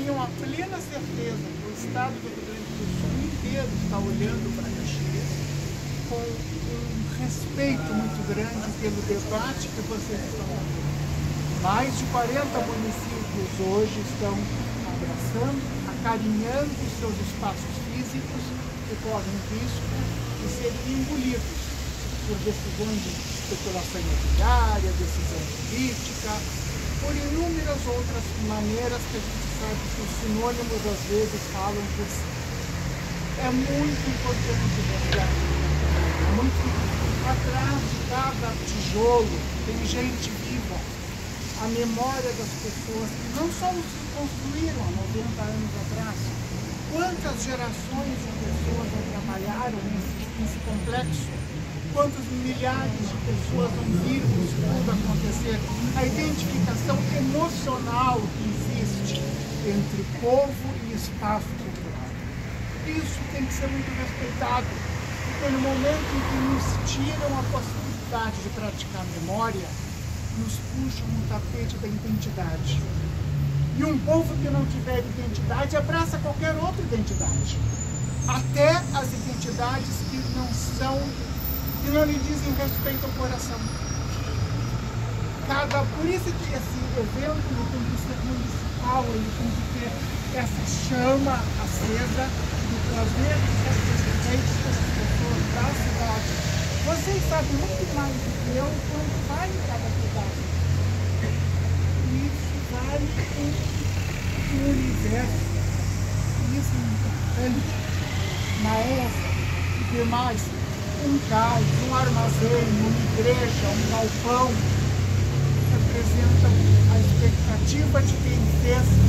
tenham a plena certeza que o Estado do Rio Grande do Sul inteiro está olhando para Caxias com um respeito muito grande pelo debate que vocês estão fazendo. Mais de 40 municípios hoje estão abraçando, acarinhando os seus espaços físicos que correm risco de serem engolidos por decisões de especulação imobiliária, decisão política, por inúmeras outras maneiras que a gente sabe que os sinônimos às vezes falam por si. É muito importante lembrar, atrás de cada tijolo tem gente viva. A memória das pessoas que não só os que construíram há 90 anos atrás, quantas gerações de pessoas não trabalharam nesse complexo, quantos milhares de pessoas não viram isso tudo acontecer, a identificação emocional que existe entre povo e espaço cultural. Isso tem que ser muito respeitado, porque no momento em que nos tiram a possibilidade de praticar memória, nos puxam no tapete da identidade. E um povo que não tiver identidade abraça qualquer outra identidade. Até as identidades que não lhe dizem respeito ao coração. Por isso que esse evento ele tem que ser municipal, ele tem que ter essa chama acesa do prazer e satisfeito das pessoas da cidade. Vocês sabem muito mais do que eu quanto vale cada pedaço. Isso vale um universo. Isso é importante. Maestra e demais, um cais, um armazém, uma igreja, um galpão representam a expectativa de quem fez